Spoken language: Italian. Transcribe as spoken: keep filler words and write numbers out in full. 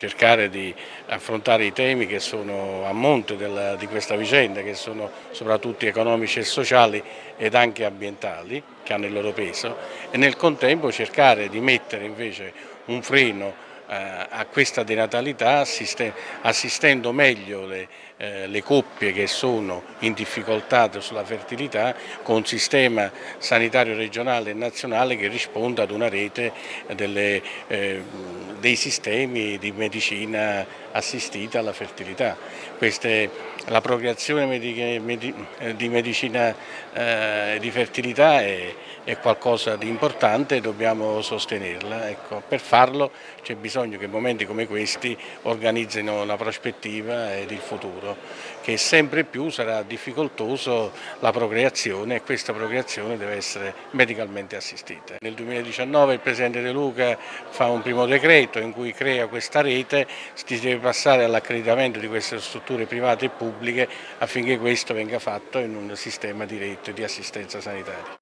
Cercare di affrontare i temi che sono a monte della, di questa vicenda, che sono soprattutto economici e sociali ed anche ambientali, che hanno il loro peso, e nel contempo cercare di mettere invece un freno eh, a questa denatalità, assiste, assistendo meglio le, eh, le coppie che sono in difficoltà sulla fertilità con un sistema sanitario regionale e nazionale che risponda ad una rete delle, eh, dei sistemi di medicina assistita alla fertilità. Queste, la procreazione di medicina eh, di fertilità è, è qualcosa di importante e dobbiamo sostenerla. Ecco, per farlo c'è bisogno che momenti come questi organizzino la prospettiva ed il futuro, che sempre più sarà difficoltoso la procreazione e questa procreazione deve essere medicalmente assistita. Nel duemiladiciannove il Presidente De Luca fa un primo decreto in cui crea questa rete, si deve passare all'accreditamento di queste strutture private e pubbliche affinché questo venga fatto in un sistema di rete di assistenza sanitaria.